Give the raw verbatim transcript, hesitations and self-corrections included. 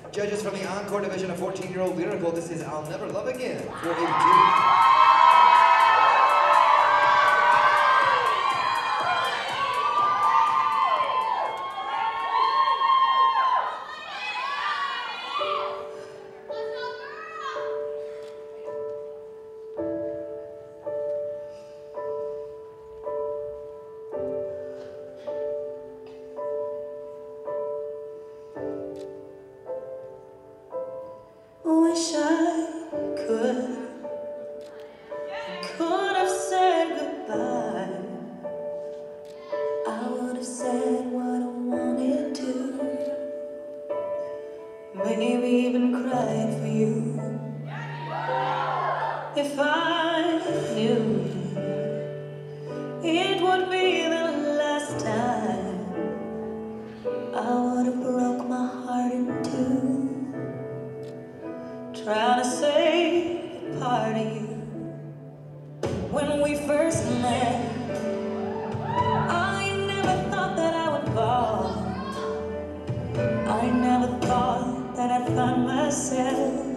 Judges from the Encore Division of fourteen-year-old lyrical, this is I'll Never Love Again, four eighty-two. Wish I could, could have said goodbye. I would have said what I wanted to, maybe even cried for you. If I knew it would be the last time, I would have broke my heart in two, trying to say a part of you. When we first met, I never thought that I would fall. I never thought that I'd find myself